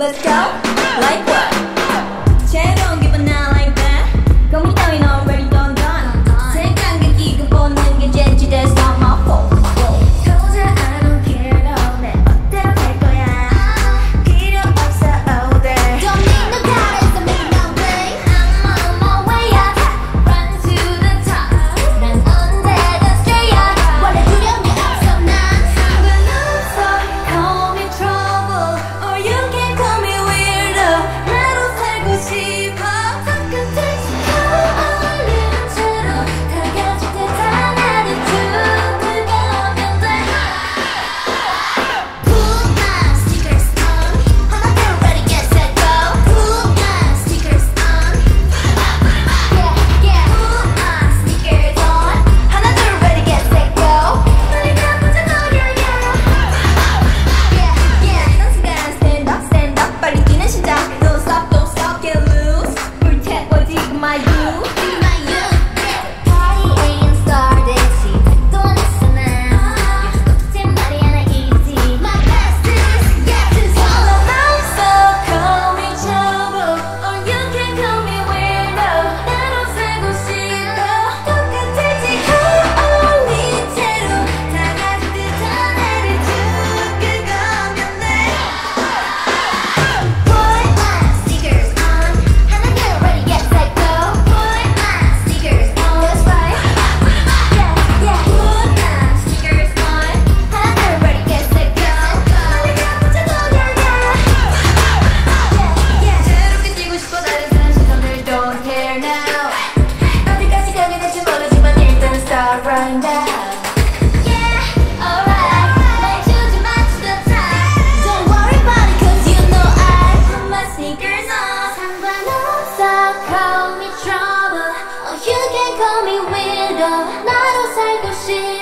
let's go. Like what? 새로운 기분 나 like that. 거미 따윈 already done. 생각이 기분 보는 게 젠지 that's not my fault. 도저히 I don't care 너 내 멋대로 될 거야. 필요 없어 all day. Don't need no guidance, I'm making my way. I'm on my way up, run to the top. 난 언제든 straight up. 원래 두려움이 없어 난. 상관없어 call me trouble or you can call me weirdo. 나로 살고 싶어 똑같이 어울리는 채로 다가질 때 다 나를 죽어가면 돼. Put my stickers on. 하나 둘 ready get set go. Put my stickers on. Yeah. Put my stickers on. 하나 둘 ready get set go. 빨리 가보자 너야 Yeah. 이런 순간 stand up 빨리 뛰는 심장. Don't stop get loose. 불태워 지금 my you. Party ain't started. 시작도 안 했어 난. 제 말이 하나 easy. My best is get this all about. So call me trouble or you can call me weirdo. 나로 살고 싶어 똑같이 어울리는 채로 다가질 때 다 나를 죽어가면 돼. Put my stickers on. 하나 둘 ready get set go. Put my stickers on. That's right. Yeah. Put my stickers on. 하나 둘 ready get set go. 빨리 가보자 너야 새롭게 뛰고 싶어 다른 사람 시선들 don't care now. 어디까지 가게 될지 모르지만 일단 start right now. Alright. 날 주지 마 to the time. Don't worry about it 'cause you know I put my sneakers on. 상관없어 call me trouble Or you can call me weirdo. 나로 살고 싶어